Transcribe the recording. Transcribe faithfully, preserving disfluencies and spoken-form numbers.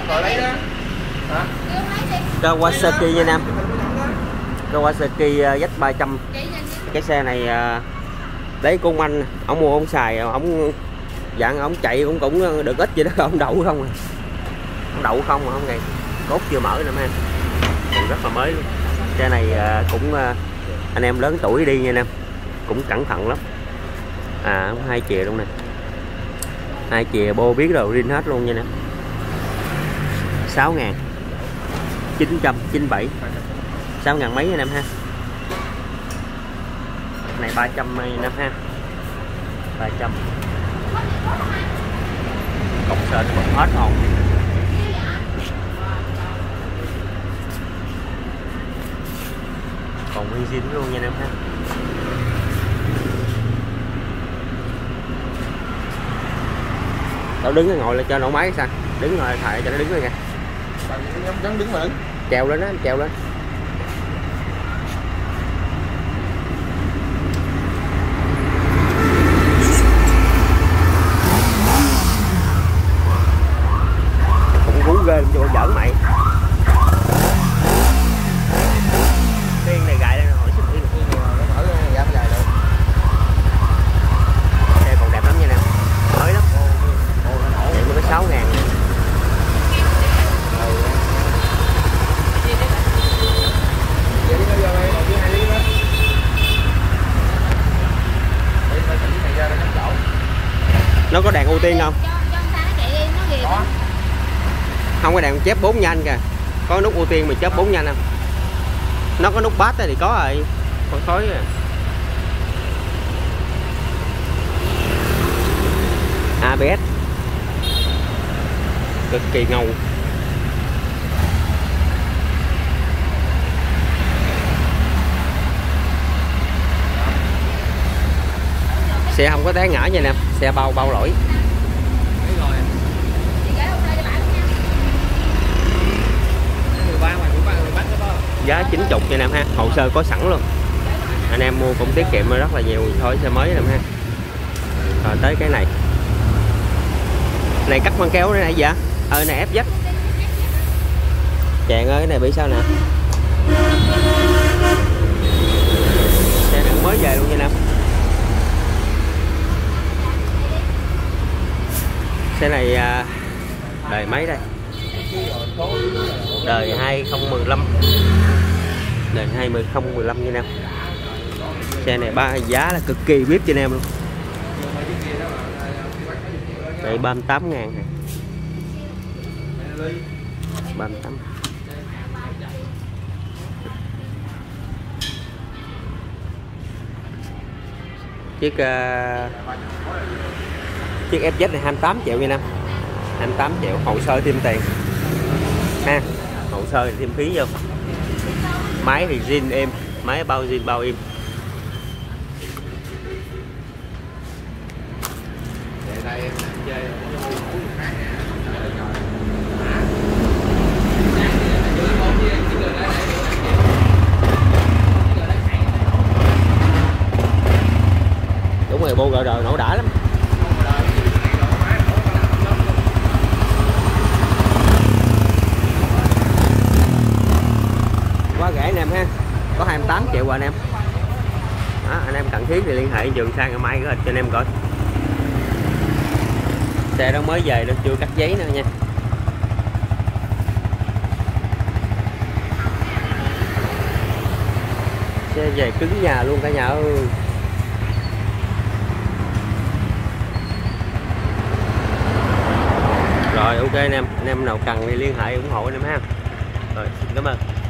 Rồi lấy đó. Hả? Kawasaki nha anh em. Kawasaki Z ba trăm. Cái xe này đấy của ông anh, ông mua ông xài, ông dạng ông chạy cũng cũng được ít vậy đó, ông đậu không à. Ông đậu không mà không ngày cốt chưa mở nữa em. Còn rất là mới luôn. Xe này cũng anh em lớn tuổi đi nha anh em, cũng cẩn thận lắm. À hai chìa luôn nè, hai chìa bô biết rồi, rin hết luôn nha nè. Sáu ngàn chín trăm chín mươi bảy, sáu ngàn mấy anh em ha. Này ba trăm anh em ha, ba trăm. Cọc sền còn hết hồn. Còn nguyên zin luôn nha anh em ha. Tao đứng ngồi là cho nổ máy sao? Đứng rồi thầy cho nó đứng lên kìa. Bạn đứng mà đứng. Treo lên đó, treo lên. Cũng cú ghê cho giỡn mày. Tiên này gài lên hỏi sức đi được. Nó mở ra dài được. Xe còn đẹp lắm nha nè. Mới lắm. Vậy mới có sáu ngàn. Nó có đèn ưu tiên không? Không có đèn chép bốn nhanh kìa. Có nút ưu tiên mà chép bốn nhanh không? Nó có nút bass thì có rồi. Còn khói à. a bê ét cực kỳ ngầu. Xe không có té ngã nha nè, xe bao bao lỗi. Giá chín mươi nha em ha, hồ sơ có sẵn luôn. Anh em mua cũng tiết kiệm rất là nhiều thôi xe mới em ha. Rồi tới cái này. Này cắt băng kéo đây này dạ. Ờ này ép dắt. Chàng ơi cái này bị sao nè. Xe này mới về luôn nha em. Xe này à, đời mấy đây? Đời hai không một lăm. Đời hai không một lăm nha em. Xe này ba giá là cực kỳ biết cho anh em luôn. Đây ba mươi tám ngàn này. ba mươi tám. Chiếc uh, chiếc ép dét này hai mươi tám triệu nha em. hai mươi tám triệu, hồ sơ thêm tiền ha, hồ sơ thì thêm phí vô. Máy thì zin êm, máy bao zin bao im. Đúng rồi, bô gờ nổ đã lắm. Quá rẻ anh em ha, có hai mươi tám triệu rồi anh em. Đó, anh em cần thiết thì liên hệ Trường sang ngày mai gửi cho anh em coi. Xe đó mới về nó chưa cắt giấy nữa nha. Xe về cứng nhà luôn cả nhà ơi. Rồi ok anh em, anh em nào cần thì liên hệ ủng hộ anh em ha. Rồi xin cảm ơn.